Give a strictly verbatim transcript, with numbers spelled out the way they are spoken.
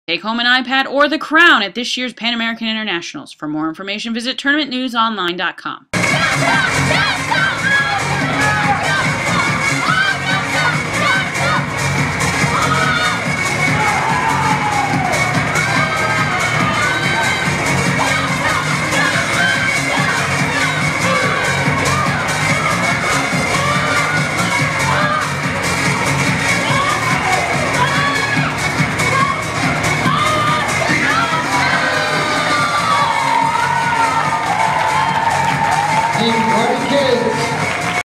Take home an iPad or the crown at this year's Pan American Internationals. For more information, visit tournament news online dot com.